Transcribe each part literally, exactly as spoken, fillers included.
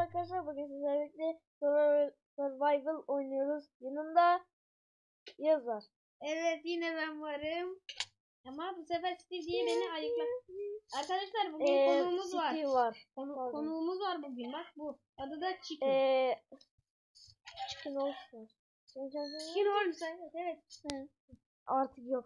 arkadaşlar, bugün sizlerle birlikte survival oynuyoruz. Yanımda Yaz var. Evet, yine ben varım. Ama bu sefer Steve diye beni ayıkla. Arkadaşlar bugün ee, konuğumuz var. Steve var. Konu, konuğumuz var bugün. Bak bu. Adı da Chicken. Ee, Chicken olsun. Chicken olmuş. Evet, evet. Hı. Artık yok.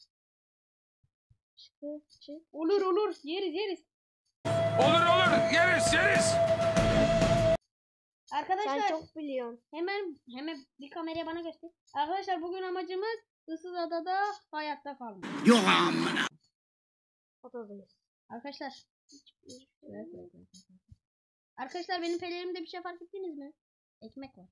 Chicken, chicken. Olur olur. Yeriz yeriz. Olur olur. Yeriz yeriz. Arkadaşlar Sen çok biliyorsun. hemen hemen bir kameraya bana göster. Arkadaşlar bugün amacımız ıssız adada hayatta kalmak. Yok amına. Adadayız. Arkadaşlar. Evet, evet, evet. Arkadaşlar benim pelerimde bir şey fark ettiniz mi? Ekmek var.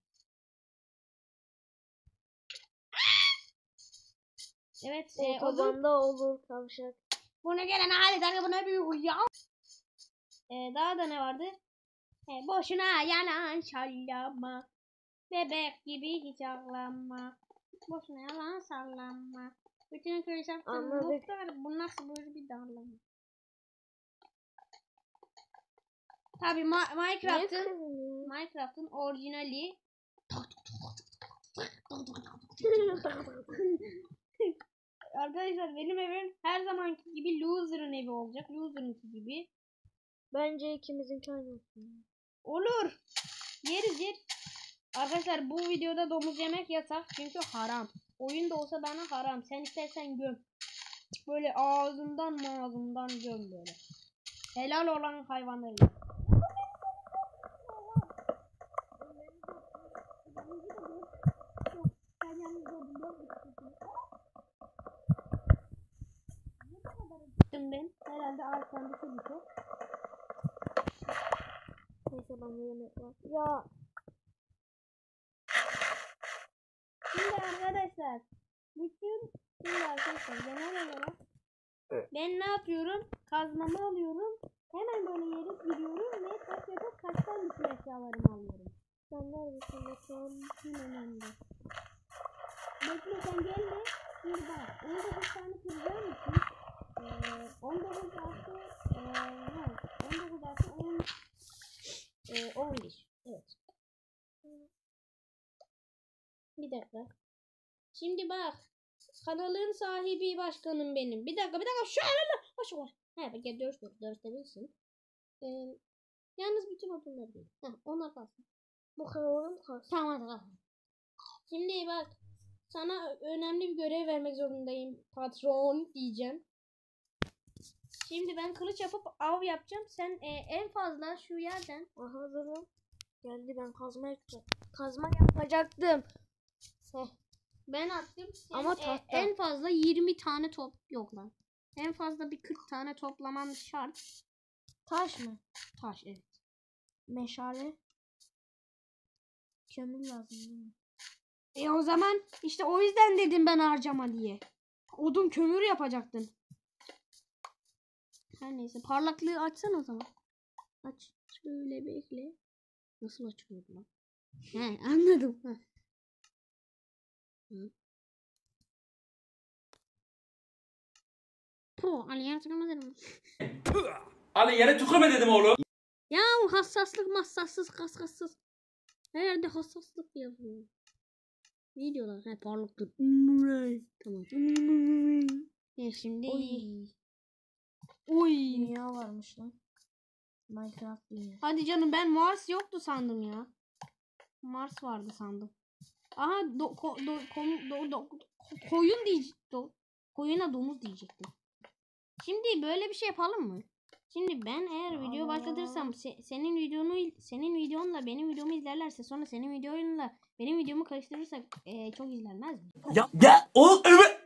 Evet. E, Otobanda olur kavşak. Bunu gelen hali sana buna büyük ya. Ee, daha da ne vardı? Ee, boşuna yalan sallama. Bebek gibi hiç ağlama. Boşuna yalan sallama. Bütün köy saptın muhtar. Bu nasıl böyle bir darlama? Tabi Ma Minecraft'ın Minecraft'ın orijinali. Arkadaşlar benim evim her zamanki gibi Loser'ın evi olacak. Loser'ınki gibi. Bence ikimizin aynı olsun. Olur. Yeriz yer. Arkadaşlar bu videoda domuz yemek yasak çünkü haram. Oyunda olsa bana haram. Sen istersen göm. Böyle ağzından ağzından göm böyle. Helal olan hayvanları. Ben herhalde arkamda bir şey. Neyse bana yemek var. Ya. Şimdi arkadaşlar. Bütün şimdi arkadaşlar genel olarak Evet. ben ne yapıyorum? Kazmamı alıyorum. Hemen böyle yere giriyorum ve taş yapıp taştan bütün eşyalarımı alıyorum. Sen neredesin bakalım? Bütün önemli. Bekle sen gelme. Şimdi bak. on dokuz tane kıracağım için ee, on dokuz artı ee, ne? on dokuz artı on ee, on bir. Evet. Bir dakika. Şimdi bak. Kanalın sahibi başkanım benim. Bir dakika bir dakika. Şöyle. Hoş var. He bak ya dört dört dört bilsin. Ee, yalnız bütün odunları değil. Heh, onlar kalsın. Bu kanalın kalsın. Tamam tamam. Şimdi bak. Sana önemli bir görev vermek zorundayım. Patron diyeceğim. Şimdi ben kılıç yapıp av yapacağım. Sen e, en fazla şu yerden. Aha hazırım. Geldi, ben kazma yapacağım. Kazma yapacaktım. Heh. Ben attım. Sen, Ama e, tahta. en fazla yirmi tane top yok lan. En fazla bir kırk tane toplaman şart. Taş mı? Taş evet. Meşale. Kömür lazım değil mi? E o zaman işte o yüzden dedim ben harcama diye. Odun kömür yapacaktın. Her neyse parlaklığı açsan o zaman. Aç. Şöyle bekle. Nasıl açıyordu lan? He anladım. Heh. Hı. Po Ali yere tükürme dedim. Ali yere tükürme dedim oğlum. Ya hassaslık massassız kaskassız. Her yerde hassaslık yapıyor. Ne diyorlar? He parlaklık. Tamam. Ya şimdi. Oy. Oy. Dünya varmış lan. Minecraft dünya. Hadi canım ben Mars yoktu sandım ya. Mars vardı sandım. Aha do, ko, do, kom, do, do, koyun diyecektim. Koyuna domuz diyecektim. Şimdi böyle bir şey yapalım mı? Şimdi ben eğer video Aa. başlatırsam se, senin videonu senin videonla benim videomu izlerlerse sonra senin videonla benim videomu karıştırırsak e, çok izlenmez mi? Ya ya o evet.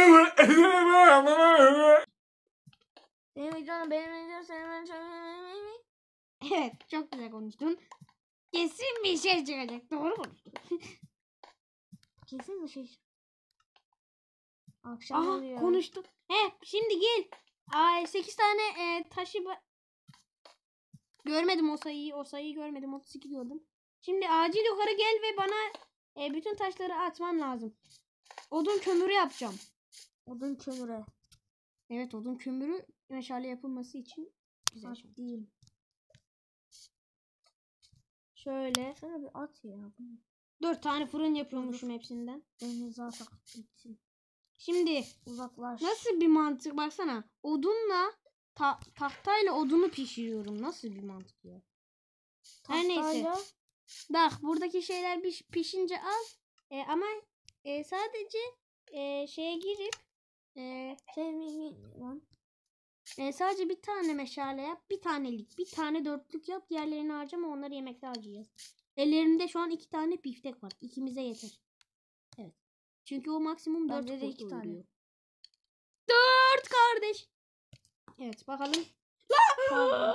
Benim videom benim videom senin Evet çok güzel konuştun. Kesin bir şey çıkacak. Doğru konuştun. kesin bir şey. Akşam Aha oluyor. konuştuk. He şimdi gel. Ay sekiz tane e, taşı görmedim o sayıyı. O sayıyı görmedim. otuz iki gördüm. Şimdi acil yukarı gel ve bana e, bütün taşları atman lazım. Odun kömürü yapacağım. Odun kömüre. Evet odun kömürü meşale yapılması için güzel şey. Değil. Şöyle. Şöyle bir at ya. Dört tane fırın yapıyormuşum hepsinden. Deniz atak gitsin. Şimdi Uzaklaş. nasıl bir mantık baksana. Odunla ta tahtayla odunu pişiriyorum. Nasıl bir mantık ya? Her neyse. Tahtayla Bak buradaki şeyler piş- pişince al. E, ama e, sadece e, şeye girip e, şey mi mi- lan? e, sadece bir tane meşale yap. Bir tanelik. Bir tane dörtlük yap. Diğerlerini harcama. Onları yemekte harcayacağız. Ellerimde şu an iki tane biftek var. İkimize yeter. Evet. Çünkü o maksimum dört Bende de iki tane. oluyor. Dört kardeş. Evet bakalım. Pardon.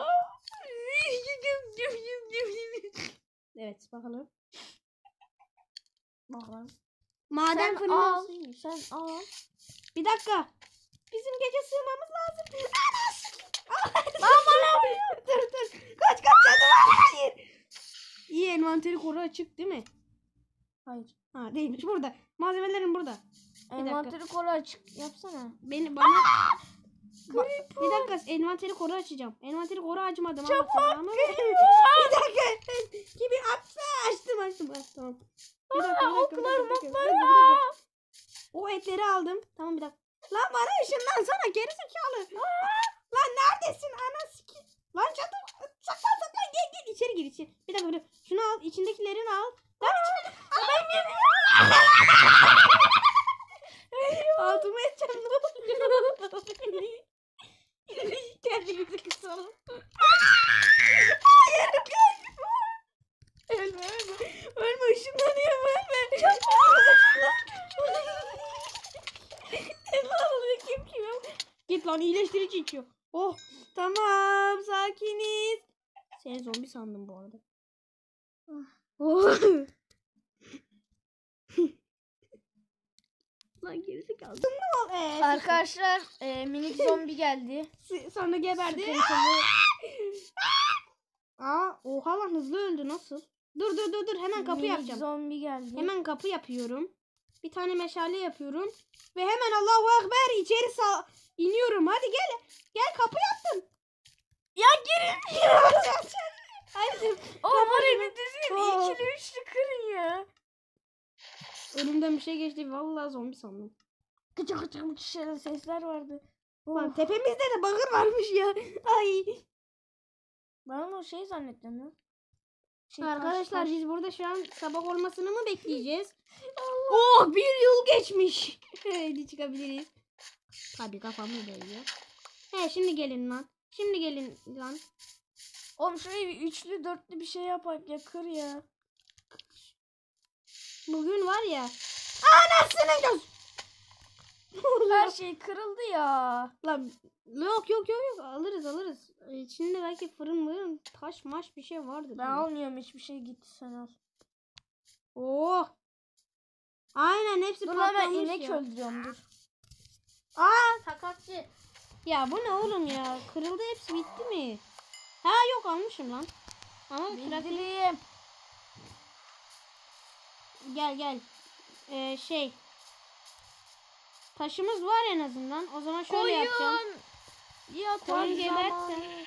Evet bakalım. Bakalım. Maden Sen fırını al. olsun. Sen al. Bir dakika. Bizim gece sığmamız lazım. Lan bana dur dur. Kaç kaç canım var. Hayır. İyi envanteri koru açık değil mi? Hayır. Ha değilmiş burada. Malzemelerim burada. dakika. Envanteri koru açık yapsana. Beni bana Ba- bir dakika envanteri koru açacağım. Envanteri koru açmadım ama tamam. Bir dakika. Gibi açsa açtım açtım. Ha, tamam. Bir dakika, bir dakika, bir oklar, dakika, bir dakika, oklar bir dakika, bir dakika. O etleri aldım. Tamam bir dakika. Lan bana ışınlansana geri zekalı. Lan neredesin ana siki? Lan çatım. Saklan saklan gel gel içeri gir içeri. Bir dakika bir dakika. Şunu al içindekilerini al. Lan içinde. Ben geliyorum. Altıma edeceğim ne oluyor? Kendimizi kısalım. Hayır kaçma. Ölme ölme. Ölme ışınlanıyorum ölme. Ne oluyor kim kim? Git lan iyileştirici içiyor. Oh tamam sakiniz. Seni zombi sandım bu arada. Oh. Lan gerisi kaldı. Ne ol? Ee, Arkadaşlar e, minik zombi geldi. s- sonra geberdi. Sıkıntılı. Aa, oha lan hızlı öldü nasıl? Dur dur dur dur hemen kapı minik yapacağım. zombi geldi. Hemen kapı yapıyorum. Bir tane meşale yapıyorum. Ve hemen Allahu Ekber içeri sağ iniyorum. Hadi gel. Gel kapı yaptım. Ya girin. Hadi. Oğlum orayı bir düzgün Oh. ikili üçlü kırın ya. Önümden bir şey geçti. Vallahi zombi sandım. Gıcı gıcı gıcı şeyler sesler vardı. Lan Oh. tepemizde de bakır varmış ya. Ay. Ben onu şey zannettim ya. Şey, taş, Arkadaşlar taş. biz burada şu an sabah olmasını mı bekleyeceğiz? Oh bir yıl geçmiş. Hadi çıkabiliriz. Tabii kafamı değiyor. He şimdi gelin lan. Şimdi gelin lan. Oğlum şurayı bir üçlü dörtlü bir şey yapak ya kır ya. Bugün var ya. Anasını göz. Her şey kırıldı ya. Lan yok yok yok yok alırız alırız. İçinde belki fırın mırın taş maş bir şey vardı. Ben almıyorum hiçbir şey gitti sen al. Oh. Aynen hepsi Dur lan ben patlamış inek ya. öldürüyorum dur. Aa takatçı. Ya bu ne oğlum ya? Kırıldı hepsi bitti mi? Ha yok almışım lan. Ama trafiği Bildireyim. gel gel. Ee, şey. Taşımız var en azından. O zaman şöyle yapacağım. Koyun. Ya Tamam, koyun gebert zamanı. sen.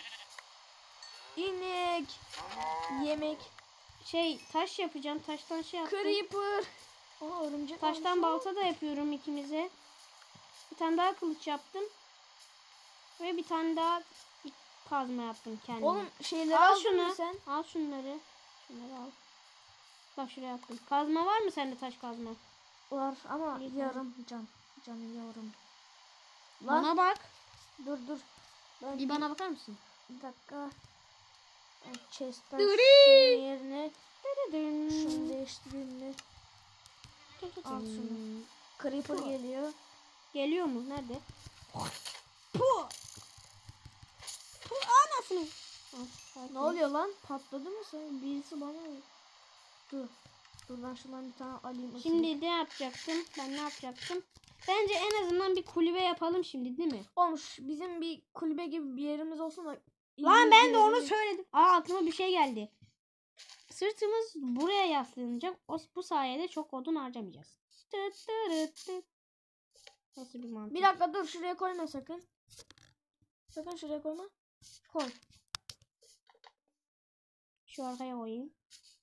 İnek. Yemek. Şey taş yapacağım. Taştan şey yaptım. Creeper. Aa örümcek Taştan olmuş. balta da yapıyorum ikimize. Bir tane daha kılıç yaptım. Ve bir tane daha kazma yaptım kendime. Oğlum şeyleri al aldın mı şunu. sen? Al şunları. Şunları al. Bak şuraya attım. Kazma var mı sende taş kazma? Var ama İyi, yarım can. Can yarım. Lan Bana bak. dur dur. Ben Bir bana bakar mısın? bir dakika. Ben chest'ten Duri. şunun yerine şunu değiştireyim mi? Al şunu. Creeper Puh. geliyor. Geliyor mu? Nerede? Puh. Puh anasını. Al, sakin. Ne oluyor lan? Patladı mı sen? Birisi bana mı? Dur. Dur ben şundan bir tane alayım. ısırayım. Şimdi ne yapacaktım? Ben ne yapacaktım? Bence en azından bir kulübe yapalım şimdi değil mi? Olmuş. Bizim bir kulübe gibi bir yerimiz olsun da. Lan iyi ben bir de onu yerimiz- söyledim. Aa aklıma bir şey geldi. Sırtımız buraya yaslanacak. O, bu sayede çok odun harcamayacağız. Tıt tırıt tıt. Nasıl bir mantık? Bir dakika dur şuraya koyma sakın. Sakın şuraya koyma. Koy. Şu arkaya koyayım.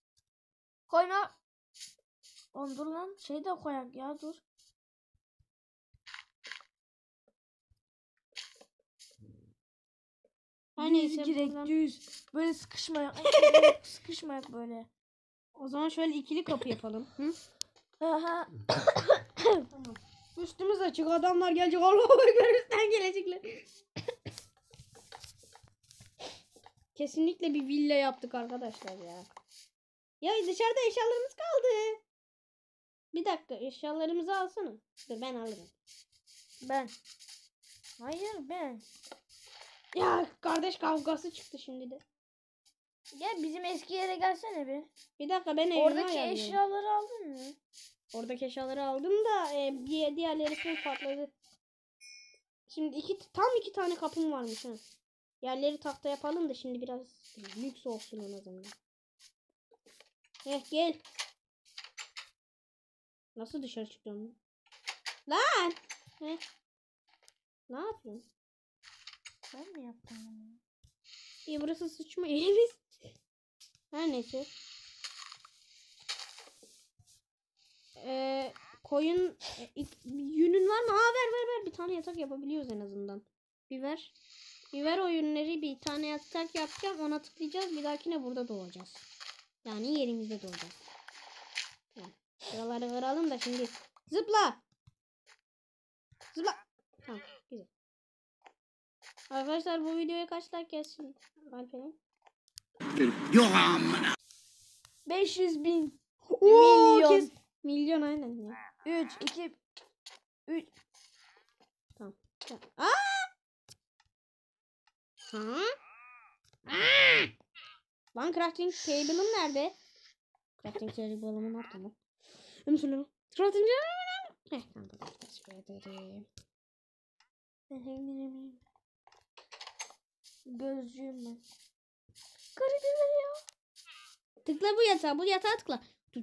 Koyma. Oğlum dur lan. Şey de koyak ya dur. Her Düz neyse girek buradan- düz. Böyle sıkışmayak. Böyle sıkışmayak böyle. O zaman şöyle ikili kapı yapalım. Hı? Aha. Tamam. Üstümüz açık, adamlar gelecek. Allah'a ekber, üstten gelecekler. Kesinlikle bir villa yaptık arkadaşlar ya. Ya dışarıda eşyalarımız kaldı. Bir dakika, eşyalarımızı alsana. Dur, ben alırım. Ben. Hayır ben. Ya kardeş kavgası çıktı şimdi de. Gel bizim eski yere gelsene bir. Bir dakika, ben evime Oradaki ayarlıyorum. eşyaları aldın mı? Oradaki eşyaları aldım da e, diğer diğerleri full patladı. Şimdi iki tam iki tane kapım varmış ha. Yerleri tahta yapalım da şimdi biraz lüks olsun en azından. Heh, gel. Nasıl dışarı çıkıyorum? Lan! Heh. Ne yapıyorsun? Ben mi yaptım onu? İyi, burası sıçma yerimiz. Her neyse. Ee, koyun e, ik- yünün var mı? Aa, ver ver ver. Bir tane yatak yapabiliyoruz en azından. Bir ver. Bir ver o yünleri, bir tane yatak yapacağım. Ona tıklayacağız. Bir dahakine burada doğacağız. Yani yerimizde doğacağız. Yani şuraları kıralım da şimdi. Zıpla. Zıpla. Tamam, güzel. Arkadaşlar bu videoya kaç like gelsin? Alperen. Yok amına. beş yüz bin. Oo, Milyon. kes- Milyon aynen ya. üç, iki, üç. Tamam. Aa! Ha? Aa! Lan crafting table'ım nerede? Crafting table'ımı ne yaptım lan? Hem şunu. Crafting table'ım. Heh, tamam, tamam. Teşekkür ederim. Gözcüyüm ben. Garibim ya. Tıkla bu yatağa, bu yatağa tıkla.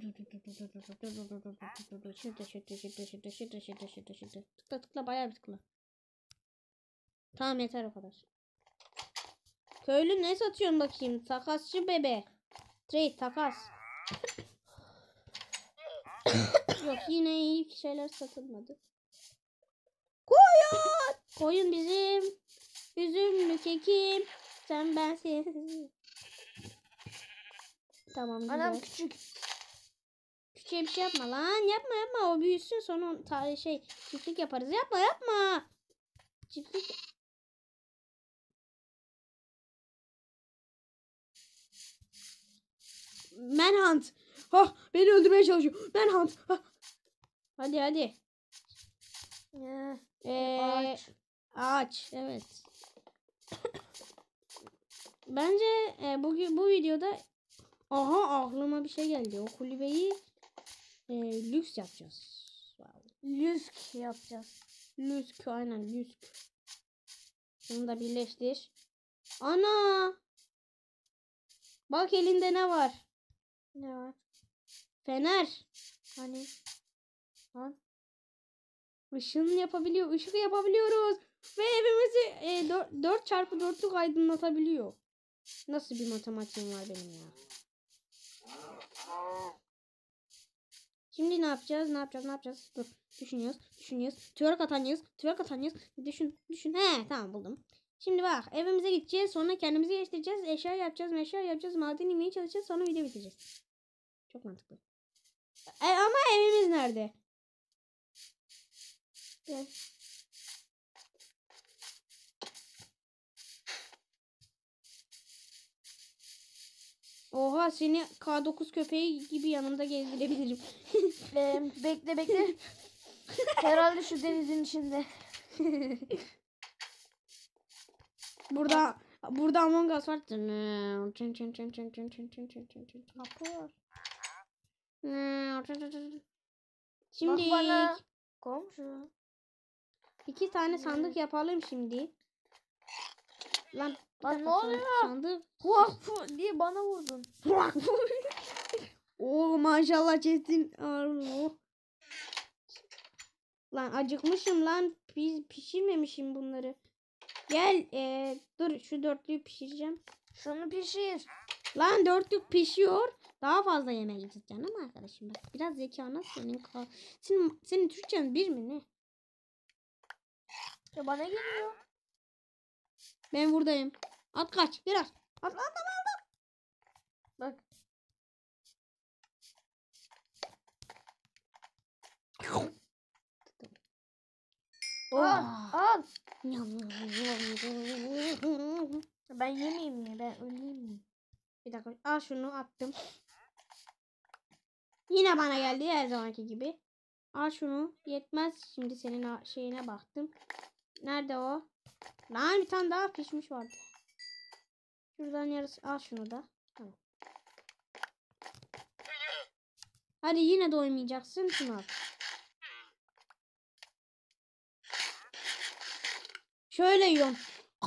Şurada, şurada, şurada, şurada, şurada, şurada, şurada, şurada. Tıkla, tıkla, bayağı bir tıkla. Tamam, yeter o kadar. Köylü ne satıyorsun bakayım? Takasçı bebe. Trade, takas. Yok, yine iyi şeyler satılmadı. Koyun! Koyun bizim. Üzümlü kekim. Sen bensiz. Tamam, güzel. Anam küçük. Küçüğe bir şey yapma lan. Yapma yapma. O büyüsün, sonra ta şey çiftlik yaparız. Yapma yapma. Çiftlik. Manhunt. Ha, beni öldürmeye çalışıyor. Manhunt. Ha. Hadi hadi. Ya. Ee, Ağaç. Ağaç. Evet. Bence e, bugün bu videoda aha aklıma bir şey geldi. O kulübeyi e, lüks yapacağız. Wow. Lüsk yapacağız. Lüsk, aynen lüsk. Bunu da birleştir. Ana! Bak elinde ne var? Ne var? Fener. Hani? Lan. Işın yapabiliyor. Işık yapabiliyoruz. Ve evimizi e, dört çarpı dörtlük aydınlatabiliyor. Nasıl bir matematiğim var benim ya. Şimdi ne yapacağız? Ne yapacağız? Ne yapacağız? Dur. Düşünüyoruz. Düşünüyoruz. Twerk atanyız. Twerk atanyız. Düşün. Düşün. He, tamam buldum. Şimdi bak, evimize gideceğiz. Sonra kendimizi geliştireceğiz. Eşya yapacağız. Meşya yapacağız. Maden inmeye çalışacağız. Sonra video bitireceğiz. Çok mantıklı. E, ama evimiz nerede? Gel. Oha, seni K dokuz köpeği gibi yanımda gezdirebilirim. Ee, bekle bekle. Herhalde şu denizin içinde. Burada burada Among Us var. Kapı var. Şimdi Bak bana. Komşu. iki tane sandık yapalım şimdi. Lan, bir Lan dakika, ne oluyor? Sandık. Huafu diye bana vurdun. Oo, maşallah çetin. Oh. Lan acıkmışım lan. Biz pişirmemişim bunları. Gel, ee, dur şu dörtlüyü pişireceğim. Şunu pişir. Lan dörtlük pişiyor. Daha fazla yemeğe gideceğiz canım arkadaşım. Bak biraz zekanı senin kal. Senin, senin Türkçen bir mi ne? Ya bana geliyor. Ben buradayım. At kaç. Biraz. At at at. Bak. Al. Oh. Al. Nyam. Ben yemeyeyim mi? Ben öleyim mi? Bir dakika. Al şunu attım. Yine bana geldi her zamanki gibi. Al şunu. Yetmez. Şimdi senin a- şeyine baktım. Nerede o? Lan bir tane daha pişmiş vardı. Şuradan yarısı. Al şunu da. Tamam. Hadi yine doymayacaksın. Şunu al. Şöyle yiyorum.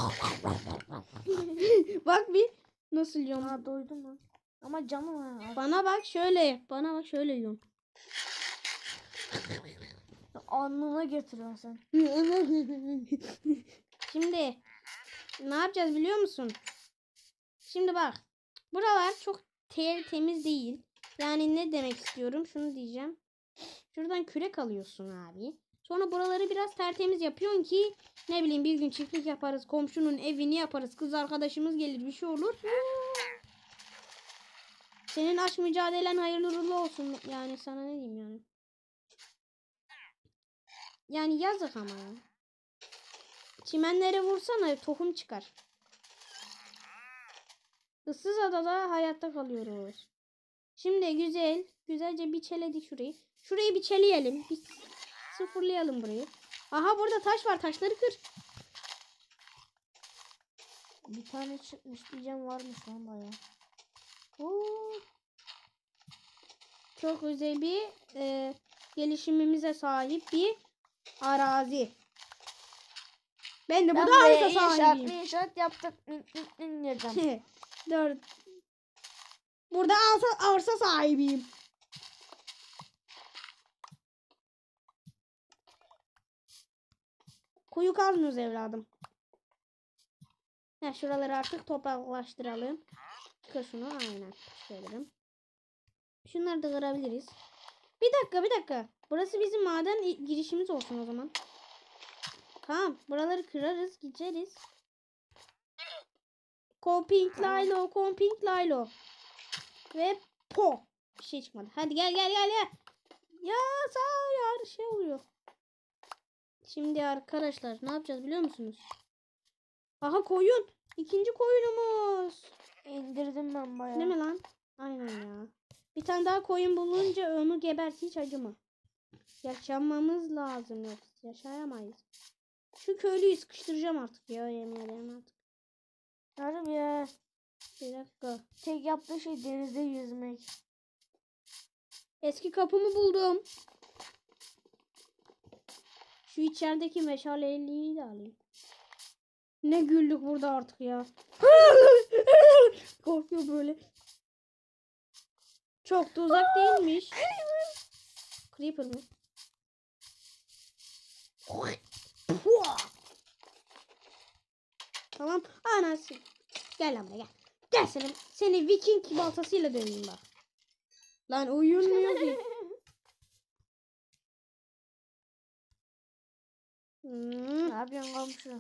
Bak bir. Nasıl yiyorum? Ha doydum lan. Ama canım ha. Bana bak şöyle yap. Bana bak şöyle yiyorum. Alnına getiriyorsun sen. Şimdi ne yapacağız biliyor musun? Şimdi bak. Buralar çok ter temiz değil. Yani ne demek istiyorum? Şunu diyeceğim. Şuradan kürek alıyorsun abi. Sonra buraları biraz tertemiz yapıyorsun ki ne bileyim bir gün çiftlik yaparız. Komşunun evini yaparız. Kız arkadaşımız gelir bir şey olur. Senin aşk mücadelen hayırlı uğurlu olsun. Yani sana ne diyeyim yani. Yani yazık ama ya. Çimenlere vursana tohum çıkar. Issız adada hayatta kalıyoruz. Şimdi güzel. Güzelce biçeledik şurayı. Şurayı biçeleyelim. Bir sıfırlayalım burayı. Aha burada taş var. Taşları kır. Bir tane çıkmış diyeceğim varmış lan bayağı. Oo. Çok güzel bir e, gelişimimize sahip bir arazi. Ben de Ben bu da buraya harita inşaat sahibiyim. inşaat yaptık. Nereden? Dört. Burada arsa, arsa sahibiyim. Kuyu kazmıyoruz evladım. Ha, şuraları artık topraklaştıralım. Kır şunu aynen. Şöyle. Şunları da kırabiliriz. Bir dakika bir dakika. Burası bizim maden girişimiz olsun o zaman. Tamam. Buraları kırarız. Gideriz. Komping Lilo. Komping Lilo. Ve po. Bir şey çıkmadı. Hadi gel gel gel gel. Ya sağ ya şey oluyor. Şimdi arkadaşlar ne yapacağız biliyor musunuz? Aha koyun. İkinci koyunumuz. İndirdim ben bayağı. Değil mi lan? Aynen ya. Bir tane daha koyun bulunca onu gebert hiç acıma. Yaşamamız lazım yoksa yaşayamayız. Şu köylüyü sıkıştıracağım artık ya yemin ederim artık. Harbi ya. Bir dakika. Tek yaptığı şey denizde yüzmek. Eski kapımı buldum. Şu içerideki meşaleliği de alayım. Ne güldük burada artık ya. Korkuyor böyle. Çok da uzak değilmiş. Creeper mı? Tamam. Anası. Gel lan buraya gel. Gel seni. Seni Viking baltasıyla döveyim bak. Lan uyumuyor ki. Hmm. Ne yapıyorsun komşu?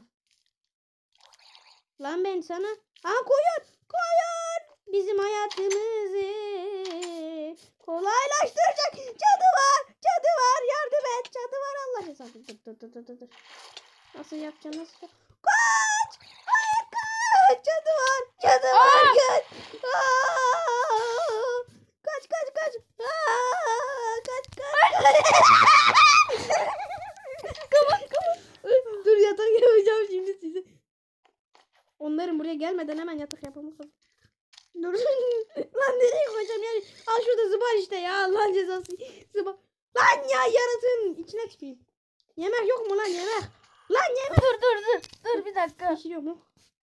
Lan ben sana. Aa koyun. Koyun. Bizim hayatımızı kolaylaştıracak. Cadı var. Cadı var. Yardım et. Cadı var. Allah rızası. Dur dur dur dur dur. Nasıl yapacağım? Nasıl yapacağım? Kaç. Hayır kaç. Cadı var. Cadı var. Kaç. Aa! Kaç kaç kaç. Aa! Kaç kaç. Kapat kapat. Dur yatak yapacağım şimdi size. Onların buraya gelmeden hemen yatak yapalım. Dur. Lan nereye koyacağım yani? Al şurada zıbar işte ya. Allah'ın cezası. Zıbar. Lan ya yaratın. İçine çıkayım. Yemek yok mu lan yemek? Lan yemek. Dur dur dur. Dur bir dakika. Pişiriyor mu?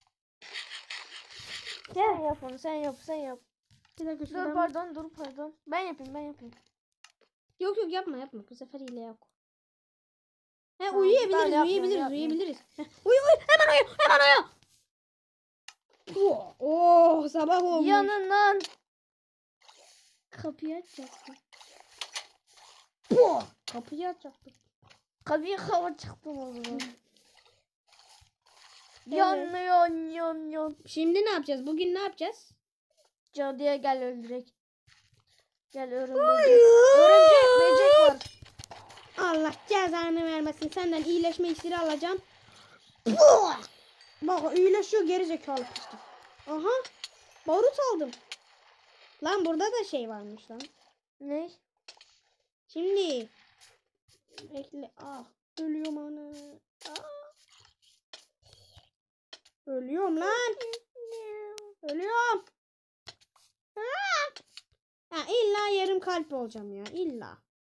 Sen yap onu sen yap sen yap. Bir dakika Dur şuradan. pardon dur pardon. Ben yapayım ben yapayım. Yok yok yapma yapma. Bu sefer hile yok. He Tamam, uyuyabiliriz ben yapmıyorum, uyuyabiliriz yapmıyorum. uyuyabiliriz. Heh, uyu uyu hemen uyu hemen uyu. Oh, oh sabah olmuş. Yanından. Kapıyı açacaktım. Puh! Kapıyı açacaktım. Kapıyı hava çıktım o zaman. Evet. Yan yan yan yan. Şimdi ne yapacağız? Bugün ne yapacağız? Cadıya gel öldürek. Gel örümcek. Örümcek böcek var. Allah cezanı vermesin. Senden iyileşme iksiri alacağım. Puh! Bak iyileşiyor gerizekalı pislik. Aha. Barut aldım. Lan burada da şey varmış lan. Ne? Şimdi. Bekle. Ah. Ölüyorum ana. Ah. Ölüyorum lan. Ölüyorum. Ah. Ha, illa yarım kalp olacağım ya. İlla.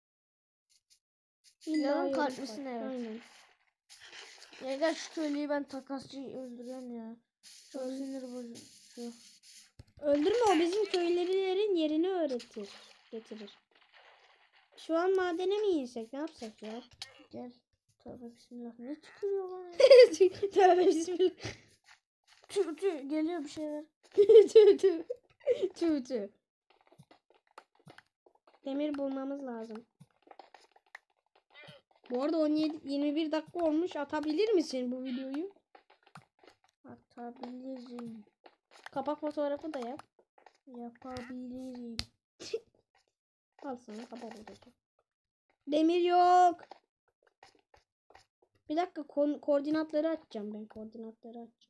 İlla Yarım yarım kalplisin, kalp. evet. Aynen. Ya gel şu köylüyü ben takasçıyı öldürüyorum ya. Çok sinir bozucu. Öldürme, o bizim köylülerin yerini öğretir. Getirir. Şu an madene mi insek? Ne yapsak ya? Gel. Tövbe bismillah. Ne çıkıyor lan? Tövbe bismillah. Tü tü geliyor bir şeyler. Tü tü. Tü tü. Demir bulmamız lazım. Bu arada on yedi yirmi bir dakika olmuş. Atabilir misin bu videoyu? Atabilirim. Kapak fotoğrafı da yap. Yapabilirim. Al sana kapak fotoğrafı. Demir yok. Bir dakika ko koordinatları açacağım ben. Koordinatları açacağım.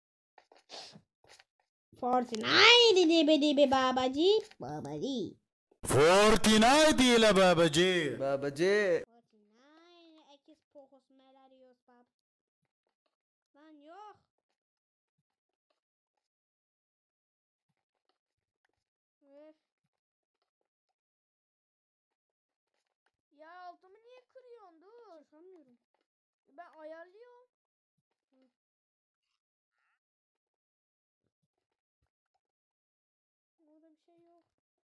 Fortnite dibi dibi babacı. Babacı. Fortnite ile babacı. Babacı. Fortnite ekis pokos melarios bab. Lan yok. Öf. Ya altımı niye kırıyorsun? Dur. Sanmıyorum. Ben ayarlıyorum. Orada bir şey yok.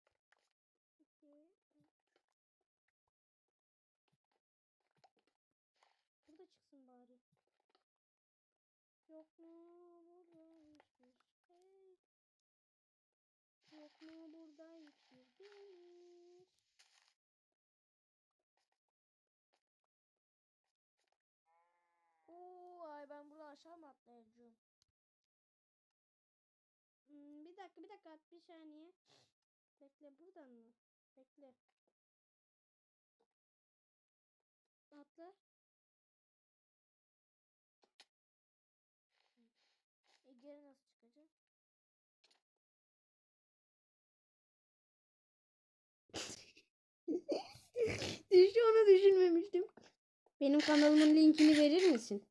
Burada çıksın bari. Yok mu burada hiçbir şey? Yok mu burada hiçbir demir? Oo, ay ben buradan aşağı mı atlayacağım? Hmm, bir dakika bir dakika bir saniye. Bekle buradan mı? Bekle. Atla. E geri nasıl çıkacak? Hiç onu düşünmemiştim. Benim kanalımın linkini verir misin?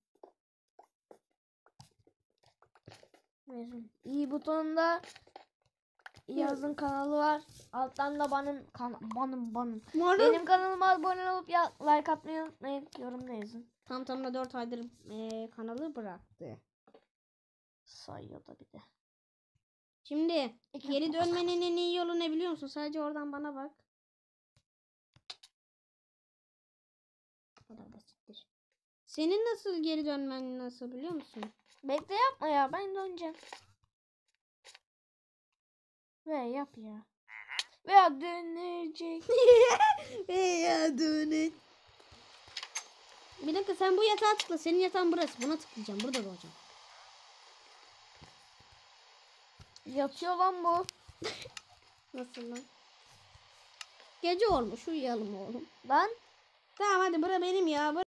Veririm. İyi butonunda yazın kanalı var. Alttan da benim kan benim benim. Benim kanalıma abone olup ya like atmayı unutmayın. Yorumda yazın. Tam tamına dört aydır eee, kanalı bıraktı. Sayıyor da bir de. Şimdi İki geri kupa. dönmenin en iyi yolu ne biliyor musun? Sadece oradan bana bak. Bu kadar basittir. Senin nasıl geri dönmen nasıl biliyor musun? Bekle yapma ya, ben döneceğim. Ve yap ya. Veya dönecek. Veya dönecek. Bir dakika sen bu yatağa tıkla. Senin yatağın burası. Buna tıklayacağım. Burada doğacağım. Yatıyor lan bu. Nasıl lan? Gece olmuş. Uyuyalım oğlum. Lan. Tamam hadi bura benim ya. Bura